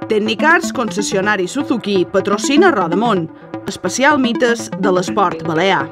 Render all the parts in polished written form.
Tecnicars concessionari Suzuki patrocina Rodamont, especial mites de l'esport balear.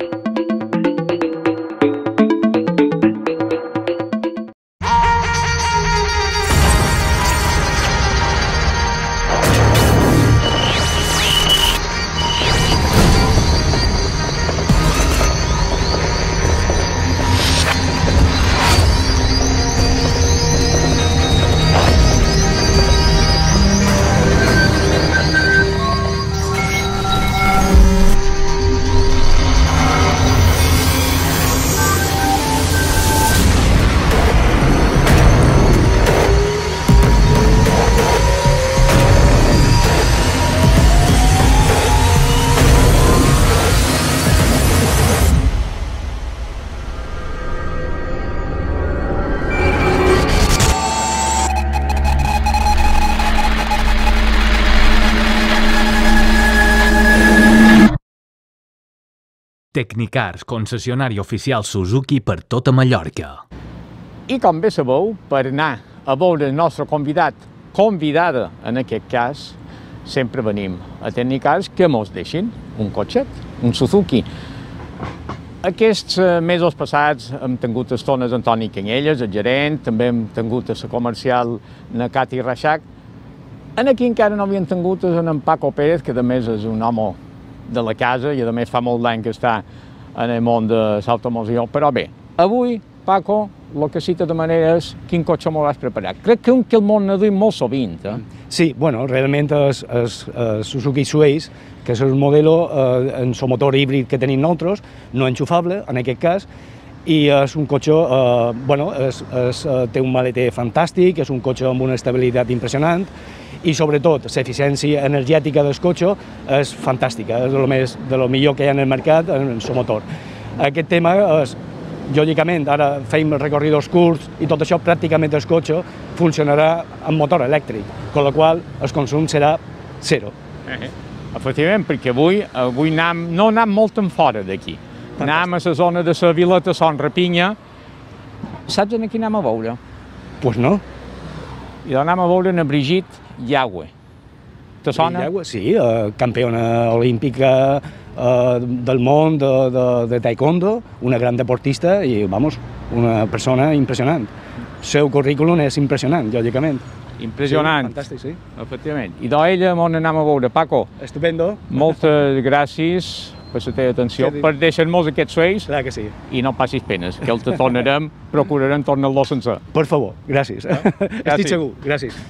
Tecnicars, concessionari oficial Suzuki per tota Mallorca. I com bé sabeu, per anar a veure el nostre convidada en aquest cas, sempre venim a Tecnicars que mos deixin un cotxet, un Suzuki. Aquests mesos passats hem tingut estones en Toni Canyelles, el gerent, també hem tingut a la comercial na Cati Reixac. Aquí encara no havien tingut en Paco Pérez, que a més és un home de la casa i a més fa molt d'any que està en el món de l'automoció. Però bé, avui, Paco, el que sí que de manera és quin cotxe m'ho has preparat. Crec que el món n'ha dit molt sovint. Sí, bueno, realment és Suzuki Sways, que és el model en el motor híbrid que tenim nosaltres, no enxufable en aquest cas, i és un cotxe, bueno, té un maleter fantàstic, és un cotxe amb una estabilitat impressionant, i sobretot l'eficiència energètica del cotxe és fantàstica, és de lo millor que hi ha en el mercat en el motor. Aquest tema és, lògicament, ara fem recorridos curts i tot això pràcticament el cotxe funcionarà amb motor elèctric, amb la qual el consum serà zero. Efectivament, perquè avui no anem molt en fora d'aquí. Anem a la zona de la Vileta Son Rapinya. Saps en qui anem a veure? Pues no. I anem a veure en Brigitte Yagüe. Te sona? Yagüe, sí, campiona olímpica del món de taekwondo, una gran deportista i, vamos, una persona impressionant. El seu currículum és impressionant, lògicament. Impressionant. Sí, fantàstic, sí. Efectivament. I d'ella on anem a veure, Paco? Estupendo. Moltes gràcies per la teva atenció, per deixar-nos aquests suells. Clar que sí. I no passis penes, que el te tornarem, procurarem tornar-lo sencer. Per favor, gràcies. Estic segur, gràcies.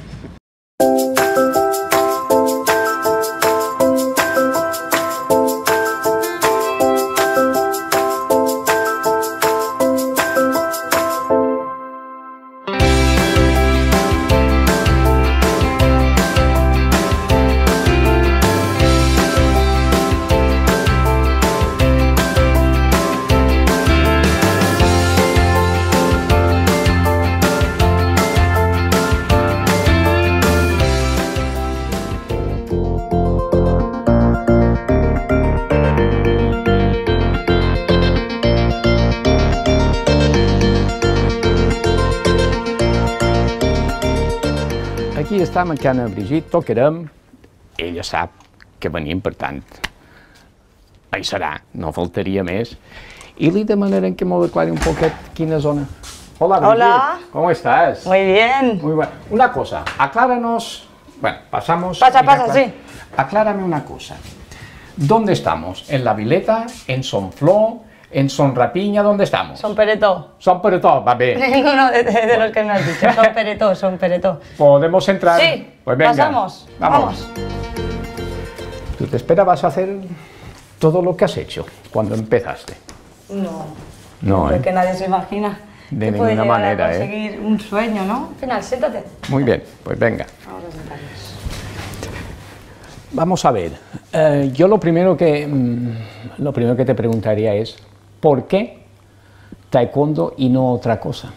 Aquí estem en Cana Brigitte, tocarem, ella sap que venim, per tant, hi serà, no faltaria més, y li demanarem que m'ho declari un poquet quina zona. Hola, Brigitte. Hola. ¿Cómo estás? Muy bien. Muy bueno. Una cosa, acláranos, bueno, pasamos... Pasa, sí. Aclárame una cosa. ¿Dónde estamos? ¿En La Vileta? ¿En Sonflor? ¿En Son Rapiña? ¿Dónde estamos? Son Peretó. Son Peretó, va bien. Ninguno de los que me has dicho. Son Peretó, son Peretó. ¿Podemos entrar? Sí. Pues venga. Pasamos. Vamos. ¿Tú te esperabas hacer todo lo que has hecho cuando empezaste? No. No, Creo que nadie se imagina. De que puede ninguna llegar manera, a conseguir un sueño, ¿no? Al final, siéntate. Muy bien, pues venga. Vamos a sentarnos. Vamos a ver. Yo lo primero que te preguntaría es, ¿por qué taekwondo y no otra cosa?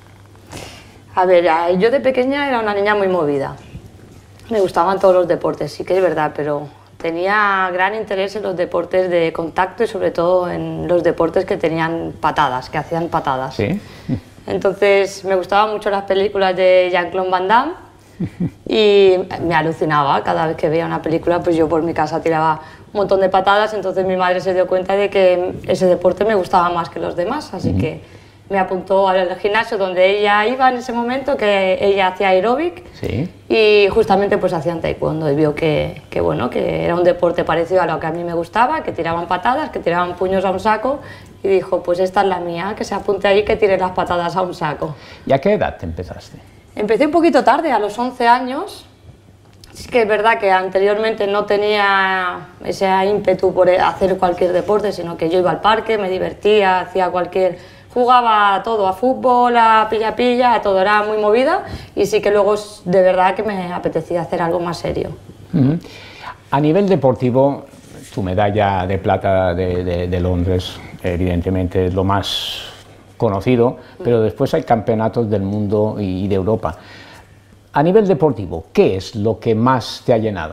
A ver, yo de pequeña era una niña muy movida. Me gustaban todos los deportes, sí que es verdad, pero tenía gran interés en los deportes de contacto y sobre todo en los deportes que tenían patadas, que hacían patadas. ¿Sí? Entonces me gustaban mucho las películas de Jean-Claude Van Damme, y me alucinaba. Cada vez que veía una película, pues yo por mi casa tiraba un montón de patadas, entonces mi madre se dio cuenta de que ese deporte me gustaba más que los demás, así que me apuntó al gimnasio donde ella iba en ese momento, que ella hacía aeróbic, Sí. y justamente pues hacían taekwondo y vio que bueno, que era un deporte parecido a lo que a mí me gustaba, que tiraban patadas, que tiraban puños a un saco, y dijo, pues esta es la mía, que se apunte ahí, que tire las patadas a un saco. ¿Y a qué edad te empezaste? Empecé un poquito tarde, a los 11 años. Es que es verdad que anteriormente no tenía ese ímpetu por hacer cualquier deporte, sino que yo iba al parque, me divertía, hacía jugaba a todo, a fútbol, a pilla-pilla, a todo, era muy movida, y sí que luego de verdad que me apetecía hacer algo más serio. A nivel deportivo, tu medalla de plata de Londres, evidentemente es lo más conocido, pero después hay campeonatos del mundo y de Europa. A nivel deportivo, ¿qué es lo que más te ha llenado?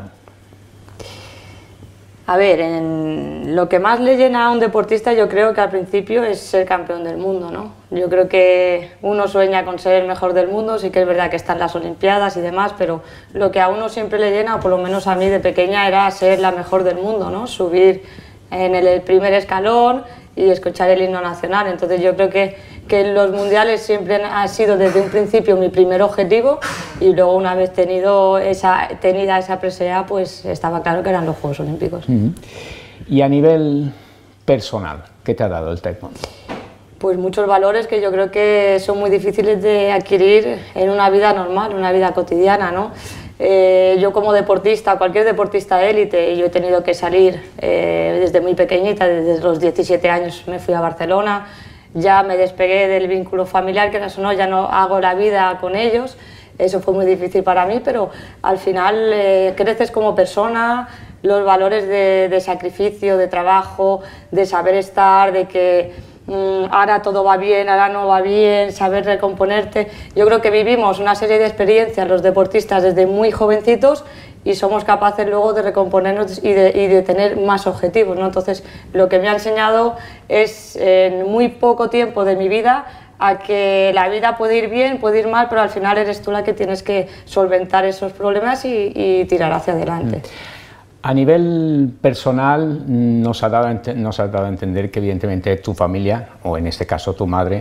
A ver, lo que más le llena a un deportista yo creo que al principio es ser campeón del mundo, ¿no? Yo creo que uno sueña con ser el mejor del mundo, sí que es verdad que están las Olimpiadas y demás, pero lo que a uno siempre le llena, o por lo menos a mí de pequeña, era ser la mejor del mundo, ¿no? Subir en el primer escalón y escuchar el himno nacional. Entonces yo creo que en los mundiales siempre ha sido desde un principio mi primer objetivo, y luego una vez tenida esa presea, pues estaba claro que eran los Juegos Olímpicos. Y a nivel personal, ¿qué te ha dado el taekwondo? Pues muchos valores que yo creo que son muy difíciles de adquirir en una vida normal, una vida cotidiana, ¿no? Yo como deportista, cualquier deportista de élite, y yo he tenido que salir desde muy pequeñita, desde los 17 años me fui a Barcelona, ya me despegué del vínculo familiar, que no, ya no hago la vida con ellos, eso fue muy difícil para mí, pero al final creces como persona, los valores de sacrificio, de trabajo, de saber estar, de que ahora todo va bien, ahora no va bien, saber recomponerte. Yo creo que vivimos una serie de experiencias los deportistas desde muy jovencitos y somos capaces luego de recomponernos y de tener más objetivos, ¿no? Entonces, lo que me ha enseñado es en muy poco tiempo de mi vida a que la vida puede ir bien, puede ir mal, pero al final eres tú la que tienes que solventar esos problemas y tirar hacia adelante. A nivel personal, nos ha dado a entender que evidentemente tu familia, o en este caso tu madre,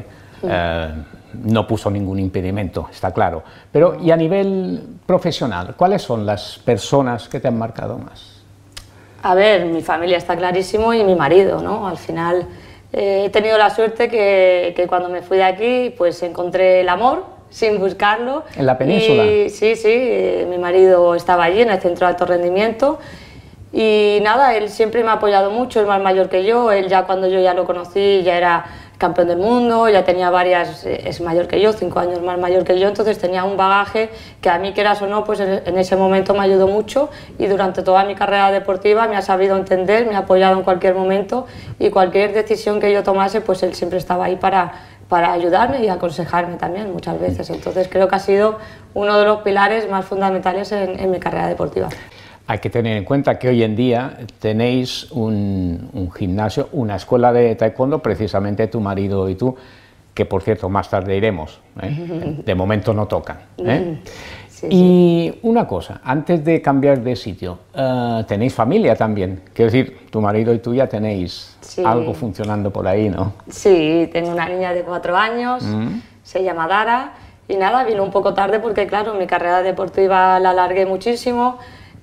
no puso ningún impedimento, está claro. Pero, y a nivel profesional, ¿cuáles son las personas que te han marcado más? A ver, mi familia está clarísimo y mi marido, ¿no? Al final he tenido la suerte que cuando me fui de aquí, pues encontré el amor sin buscarlo. ¿En la península? Sí, mi marido estaba allí en el centro de alto rendimiento. Y nada, él siempre me ha apoyado mucho, es más mayor que yo, él ya cuando yo ya lo conocí ya era campeón del mundo, ya tenía es mayor que yo, 5 años más mayor que yo, entonces tenía un bagaje que a mí, quieras o no, pues en ese momento me ayudó mucho, y durante toda mi carrera deportiva me ha sabido entender, me ha apoyado en cualquier momento, y cualquier decisión que yo tomase, pues él siempre estaba ahí para ayudarme y aconsejarme también muchas veces. Entonces creo que ha sido uno de los pilares más fundamentales en mi carrera deportiva. Hay que tener en cuenta que hoy en día tenéis un gimnasio, una escuela de taekwondo, precisamente tu marido y tú, que por cierto más tarde iremos, ¿eh? De momento no tocan. Sí, y una cosa, antes de cambiar de sitio, tenéis familia también, quiero decir, tu marido y tú ya tenéis algo funcionando por ahí, ¿no? Sí, tengo una niña de 4 años, se llama Dara, y nada, vino un poco tarde porque claro, mi carrera deportiva la alargué muchísimo.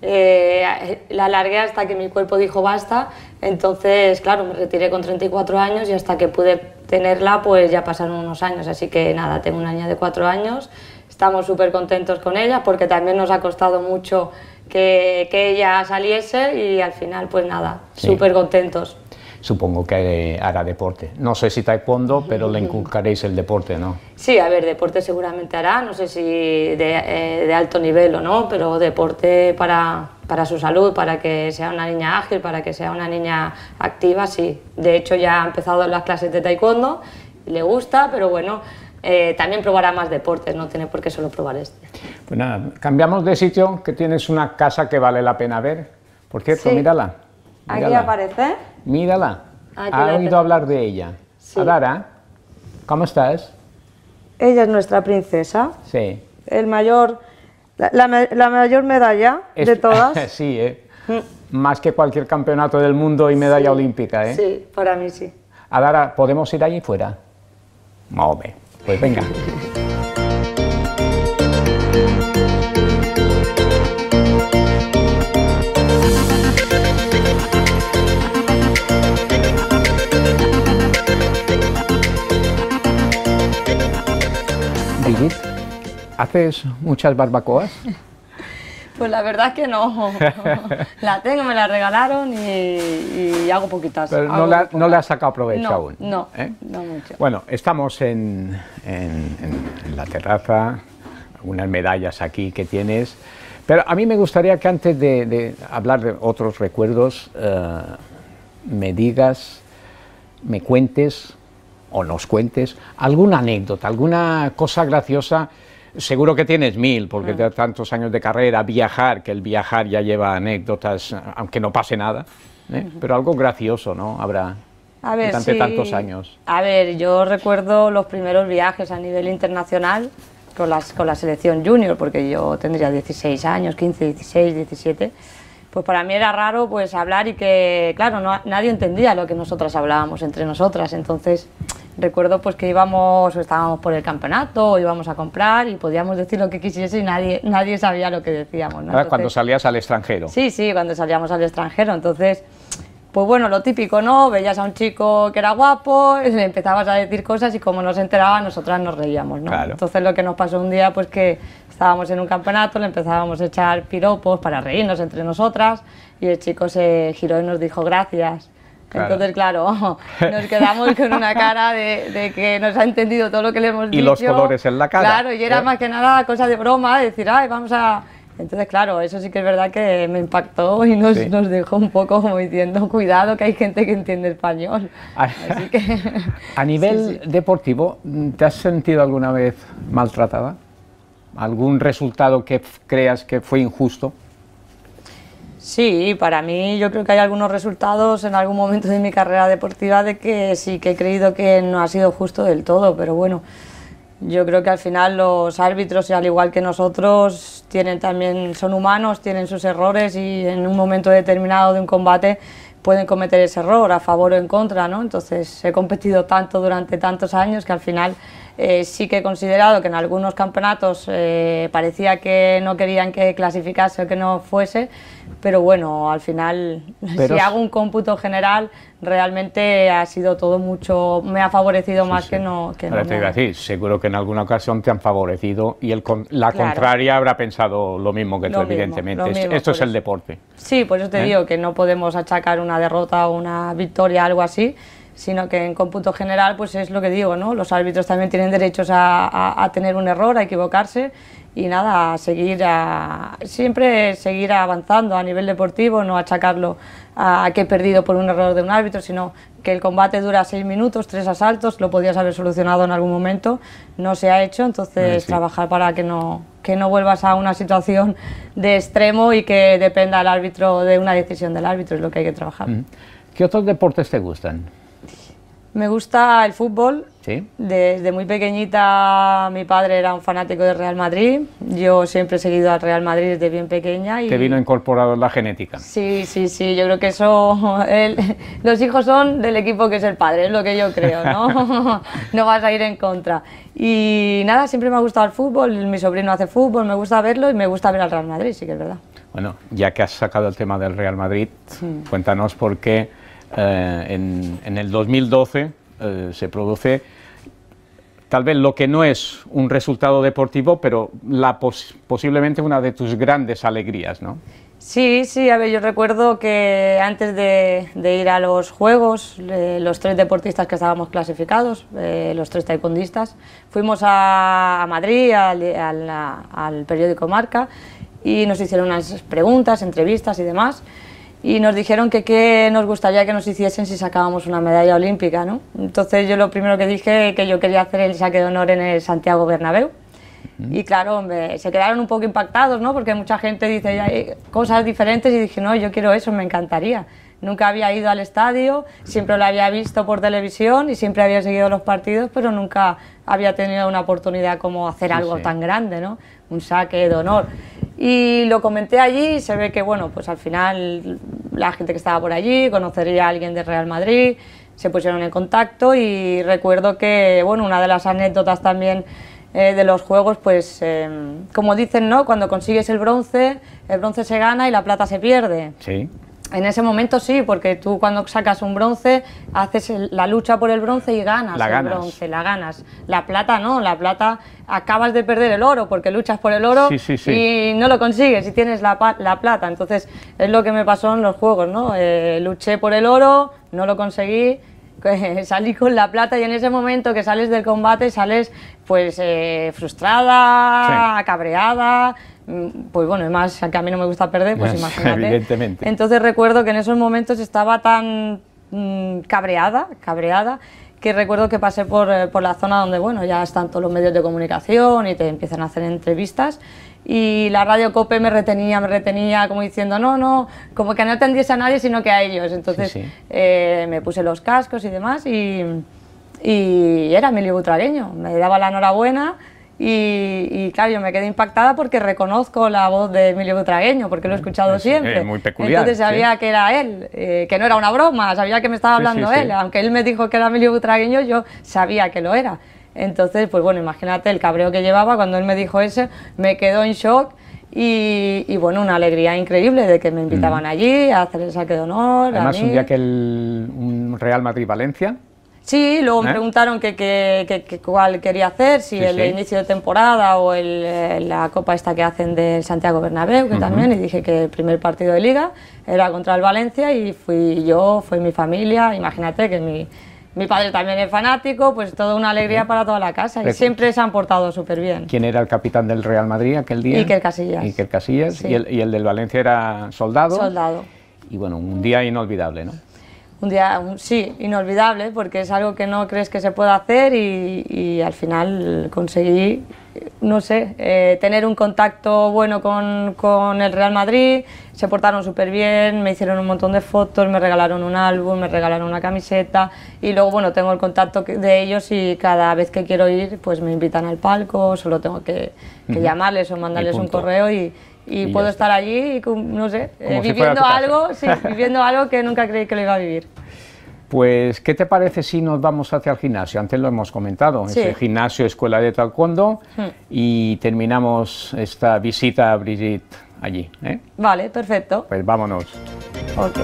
La alargué hasta que mi cuerpo dijo basta, entonces claro, me retiré con 34 años y hasta que pude tenerla pues ya pasaron unos años, así que nada, tengo una niña de 4 años, estamos súper contentos con ella porque también nos ha costado mucho que ella saliese y al final pues nada, súper contentos. Supongo que hará deporte. No sé si taekwondo, pero le inculcaréis el deporte, ¿no? Sí, a ver, deporte seguramente hará, no sé si de alto nivel o no, pero deporte para su salud, para que sea una niña ágil, para que sea una niña activa, sí. De hecho, ya ha empezado las clases de taekwondo, le gusta, pero bueno, también probará más deportes, no tiene por qué solo probar este. Pues nada, cambiamos de sitio, que tienes una casa que vale la pena ver. Por cierto, sí. Mírala. Aquí aparece. Mírala. ¿Ha oído hablar de ella? Sí. Adara, ¿cómo estás? Ella es nuestra princesa. Sí. El mayor La mayor medalla de todas. Sí, más que cualquier campeonato del mundo y medalla olímpica, ¿eh? Sí, para mí sí. Adara, ¿podemos ir allí fuera? Molt bé, pues venga. Brigitte, ¿haces muchas barbacoas? Pues la verdad es que no. La tengo, me la regalaron y hago poquitas. Pero no le has sacado provecho aún. No, ¿eh? no mucho. Bueno, estamos en la terraza, algunas medallas aquí que tienes, pero a mí me gustaría que antes de hablar de otros recuerdos, me digas, me cuentes o nos cuentes alguna anécdota, alguna cosa graciosa. Seguro que tienes mil, porque de tantos años de carrera, viajar, que el viajar ya lleva anécdotas, aunque no pase nada, pero algo gracioso, ¿no? Habrá durante tantos años. A ver, yo recuerdo los primeros viajes a nivel internacional con la selección junior, porque yo tendría 16 años, 15, 16, 17, pues para mí era raro pues hablar y que, claro, nadie entendía lo que nosotras hablábamos entre nosotras, entonces recuerdo pues que íbamos o estábamos por el campeonato o íbamos a comprar y podíamos decir lo que quisiese y nadie sabía lo que decíamos, ¿no? Entonces, cuando salías al extranjero. Sí, cuando salíamos al extranjero, entonces, pues bueno, lo típico, ¿no? Veías a un chico que era guapo, le empezabas a decir cosas y como no se enteraba, nosotras nos reíamos, ¿no? Claro. Entonces lo que nos pasó un día, pues que estábamos en un campeonato, le empezábamos a echar piropos para reírnos entre nosotras y el chico se giró y nos dijo gracias. Claro. Entonces, claro, nos quedamos con una cara de que nos ha entendido todo lo que le hemos dicho. Y los colores en la cara. Claro, y era más que nada cosa de broma, de decir, ay, vamos a... Entonces, claro, eso sí que es verdad que me impactó y nos dejó un poco como diciendo, cuidado, que hay gente que entiende español. Así que... A nivel deportivo, ¿te has sentido alguna vez maltratada? ¿Algún resultado que creas que fue injusto? Sí, para mí yo creo que hay algunos resultados en algún momento de mi carrera deportiva de que sí que he creído que no ha sido justo del todo, pero bueno, yo creo que al final los árbitros, al igual que nosotros, son humanos, tienen sus errores y en un momento determinado de un combate pueden cometer ese error a favor o en contra, ¿no? Entonces he competido tanto durante tantos años que al final sí que he considerado que en algunos campeonatos parecía que no querían que clasificase o que no fuese, pero bueno, al final, si hago un cómputo general, realmente ha sido todo mucho, me ha favorecido más que no. Pero te iba a decir, seguro que en alguna ocasión te han favorecido y la contraria habrá pensado lo mismo que tú, evidentemente. Esto es el deporte. Sí, por eso te digo que no podemos achacar una derrota o una victoria, algo así, sino que en cómputo general, pues es lo que digo, ¿no? Los árbitros también tienen derechos a tener un error, a equivocarse y nada, siempre seguir avanzando a nivel deportivo, no achacarlo a que he perdido por un error de un árbitro, sino que el combate dura 6 minutos, 3 asaltos, lo podías haber solucionado en algún momento, no se ha hecho, entonces trabajar para que no vuelvas a una situación de extremo y que dependa el árbitro de una decisión del árbitro, es lo que hay que trabajar. ¿Qué otros deportes te gustan? Me gusta el fútbol. ¿Sí? Desde muy pequeñita mi padre era un fanático del Real Madrid. Yo siempre he seguido al Real Madrid desde bien pequeña. ¿Te vino incorporado en la genética? Sí. Yo creo que eso... los hijos son del equipo que es el padre, es lo que yo creo, ¿no? No vas a ir en contra. Y nada, siempre me ha gustado el fútbol. Mi sobrino hace fútbol, me gusta verlo y me gusta ver al Real Madrid, sí que es verdad. Bueno, ya que has sacado el tema del Real Madrid, cuéntanos por qué en el 2012 se produce tal vez lo que no es un resultado deportivo, pero posiblemente una de tus grandes alegrías, ¿no? Sí, a ver, yo recuerdo que antes de ir a los Juegos, los 3 deportistas que estábamos clasificados, los 3 taekwondistas, fuimos a Madrid, al periódico Marca, y nos hicieron unas preguntas, entrevistas y demás, y nos dijeron que qué nos gustaría que nos hiciesen si sacábamos una medalla olímpica, ¿no? Entonces yo lo primero que dije que yo quería hacer el saque de honor en el Santiago Bernabéu. Y claro, se quedaron un poco impactados, ¿no? Porque mucha gente dice hay cosas diferentes y dije, no, yo quiero eso, me encantaría. nunca había ido al estadio, siempre lo había visto por televisión y siempre había seguido los partidos, pero nunca había tenido una oportunidad como hacer algo tan grande, ¿no? Un saque de honor. Y lo comenté allí y se ve que, bueno, pues al final la gente que estaba por allí conocería a alguien de Real Madrid, se pusieron en contacto y recuerdo que, bueno, una de las anécdotas también de los juegos, pues como dicen, ¿no? Cuando consigues el bronce se gana y la plata se pierde. Sí. En ese momento sí, porque tú cuando sacas un bronce haces la lucha por el bronce y ganas el bronce, la ganas. La plata no, la plata acabas de perder el oro porque luchas por el oro y no lo consigues y tienes la plata. Entonces es lo que me pasó en los juegos, ¿no? Luché por el oro, no lo conseguí, salí con la plata y en ese momento que sales del combate sales pues frustrada, cabreada. Pues bueno, además que a mí no me gusta perder, pues imagínate. Evidentemente. Entonces recuerdo que en esos momentos estaba tan cabreada, que recuerdo que pasé por la zona donde, bueno, ya están todos los medios de comunicación y te empiezan a hacer entrevistas y la radio COPE me retenía como diciendo no, como que no atendiese a nadie sino que a ellos. Entonces me puse los cascos y demás y era Emilio Butragueño, me daba la enhorabuena. Y claro, yo me quedé impactada porque reconozco la voz de Emilio Butragueño, porque lo he escuchado siempre. Muy peculiar. Entonces sabía que era él, que no era una broma, sabía que me estaba hablando él. Aunque él me dijo que era Emilio Butragueño, yo sabía que lo era. Entonces, pues bueno, imagínate el cabreo que llevaba cuando él me dijo eso, me quedó en shock y bueno, una alegría increíble de que me invitaban allí a hacer el saque de honor. Además, un día que un Real Madrid-Valencia. Sí, luego me preguntaron cuál quería hacer, si el inicio de temporada o la copa esta que hacen del Santiago Bernabéu, que también, y dije que el primer partido de Liga era contra el Valencia y fui yo, fue mi familia, imagínate que mi padre también es fanático, pues toda una alegría para toda la casa y siempre se han portado súper bien. ¿Quién era el capitán del Real Madrid aquel día? Iker Casillas. Iker Casillas, sí. y el del Valencia era Soldado. Soldado. Y bueno, un día inolvidable, ¿no? Un día, sí, inolvidable, porque es algo que no crees que se pueda hacer y al final conseguí, no sé, tener un contacto bueno con el Real Madrid, se portaron súper bien, me hicieron un montón de fotos, me regalaron un álbum, me regalaron una camiseta y luego, bueno, tengo el contacto de ellos y cada vez que quiero ir, pues me invitan al palco, solo tengo que llamarles o mandarles un correo y puedo estar allí y, no sé, viviendo algo que nunca creí que lo iba a vivir. Pues, ¿qué te parece si nos vamos hacia el gimnasio? Antes lo hemos comentado, ese gimnasio, escuela de taekwondo, y terminamos esta visita a Brigitte allí, ¿eh? Vale, perfecto. Pues vámonos. Ok.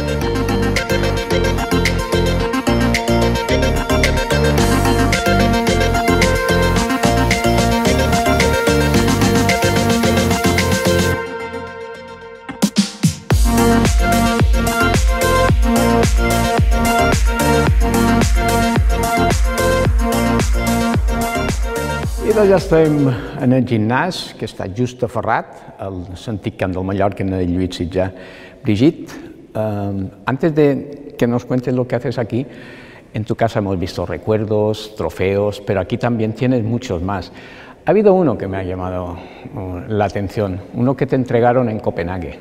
I doncs ja estem en el gimnàs, que està just a Ferrat, al antic camp del Mallorca, en el Lluís Sitjar. Brigitte, antes de que nos cuentes lo que haces aquí, en tu casa hemos visto recuerdos, trofeos, pero aquí también tienes muchos más. Ha habido uno que me ha llamado la atención, uno que te entregaron en Copenhague.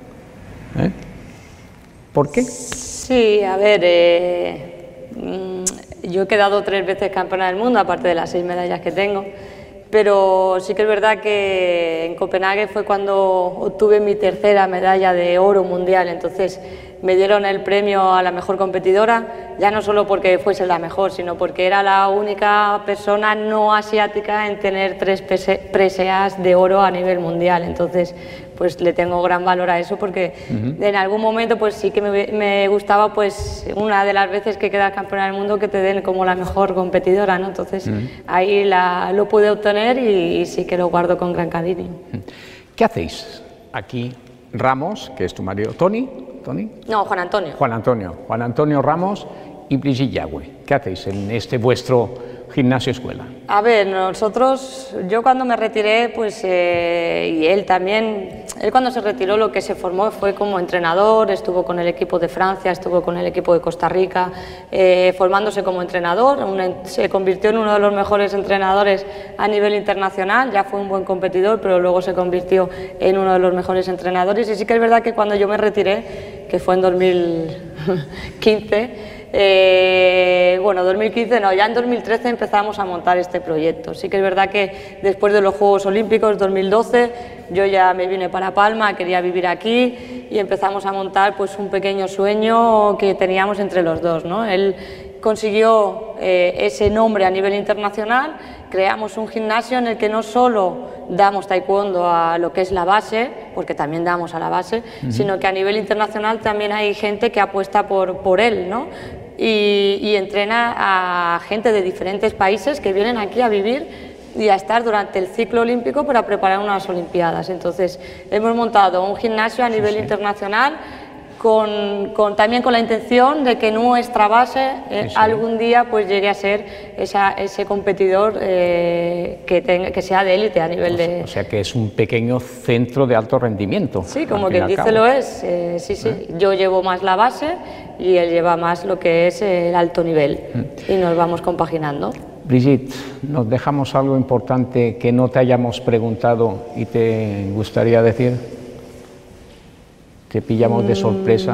¿Por qué? Sí, a ver, yo he quedado 3 veces campeona del mundo, aparte de las 6 medallas que tengo, pero sí que es verdad que en Copenhague fue cuando obtuve mi 3ª medalla de oro mundial, entonces me dieron el premio a la mejor competidora, ya no solo porque fuese la mejor, sino porque era la única persona no asiática en tener 3 preseas de oro a nivel mundial, entonces pues le tengo gran valor a eso porque en algún momento pues sí que me gustaba pues una de las veces que quedas campeona del mundo que te den como la mejor competidora, ¿no? Entonces ahí lo pude obtener y sí que lo guardo con gran cariño. ¿Qué hacéis aquí? Ramos, que es tu marido, ¿Tony? No, Juan Antonio. Juan Antonio Ramos y Brigitte Yagüe. ¿Qué hacéis en este vuestro gimnasio escuela? A ver, nosotros, yo cuando me retiré, pues, y él también, él cuando se retiró lo que se formó fue como entrenador, estuvo con el equipo de Francia, estuvo con el equipo de Costa Rica, formándose como entrenador, se convirtió en uno de los mejores entrenadores a nivel internacional, ya fue un buen competidor, pero luego se convirtió en uno de los mejores entrenadores y sí que es verdad que cuando yo me retiré, que fue en 2015. Bueno, 2015 no, ya en 2013 empezamos a montar este proyecto. Sí que es verdad que después de los Juegos Olímpicos 2012 yo ya me vine para Palma, quería vivir aquí y empezamos a montar pues un pequeño sueño que teníamos entre los dos, ¿no? Él consiguió ese nombre a nivel internacional, creamos un gimnasio en el que no solo damos taekwondo a lo que es la base, porque también damos a la base, sino que a nivel internacional también hay gente que apuesta por él, ¿no? Y entrena a gente de diferentes países que vienen aquí a vivir y a estar durante el ciclo olímpico para preparar unas Olimpiadas. Entonces hemos montado un gimnasio a nivel internacional también con la intención de que nuestra base algún día pues llegue a ser ese competidor que sea de élite a nivel de... O sea que es un pequeño centro de alto rendimiento. Sí, como quien dice lo es, sí, sí. Yo llevo más la base y él lleva más lo que es el alto nivel y nos vamos compaginando. Brigitte, nos dejamos algo importante que no te hayamos preguntado y te gustaría decir. ¿Te pillamos de sorpresa?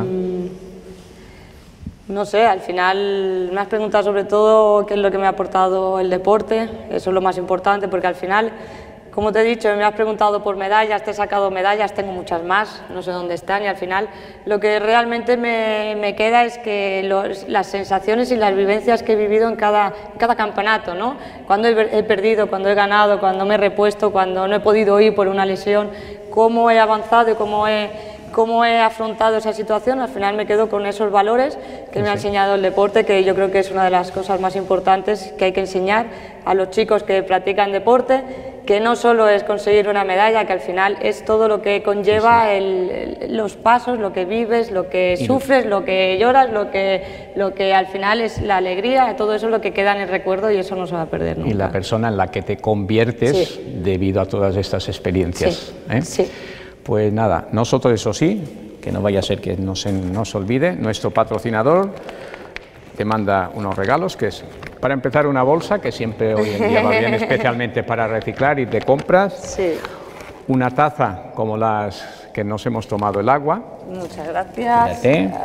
No sé, al final me has preguntado sobre todo qué es lo que me ha aportado el deporte, eso es lo más importante, porque al final, como te he dicho, me has preguntado por medallas, te he sacado medallas, tengo muchas más, no sé dónde están, y al final lo que realmente me queda es que las sensaciones y las vivencias que he vivido en cada campeonato, ¿no? Cuando he perdido, cuando he ganado, cuando me he repuesto, cuando no he podido ir por una lesión, cómo he avanzado y cómo he afrontado esa situación, al final me quedo con esos valores que me ha enseñado el deporte, que yo creo que es una de las cosas más importantes que hay que enseñar a los chicos que practican deporte, que no solo es conseguir una medalla, que al final es todo lo que conlleva los pasos, lo que vives, lo que sufres, lo que lloras, lo que al final es la alegría, todo eso es lo que queda en el recuerdo y eso no se va a perder nunca. Y la persona en la que te conviertes debido a todas estas experiencias. Sí. Pues nada, nosotros eso sí, que no vaya a ser que no se nos olvide, nuestro patrocinador te manda unos regalos, que es, para empezar, una bolsa, que siempre hoy en día va bien, especialmente para reciclar y te compras, una taza como las que nos hemos tomado el agua. Muchas gracias.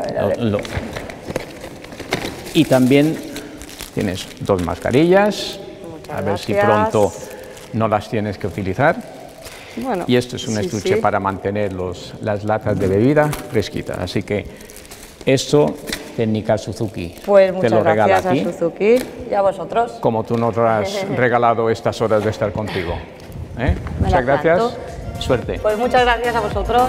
Y también tienes 2 mascarillas, a ver si pronto no las tienes que utilizar. Bueno, y esto es un estuche para mantener las latas de bebida fresquitas. Así que esto, técnica Suzuki, pues te lo regala gracias a Suzuki y a vosotros. Como tú nos has regalado estas horas de estar contigo. Muchas gracias. Suerte. Pues muchas gracias a vosotros.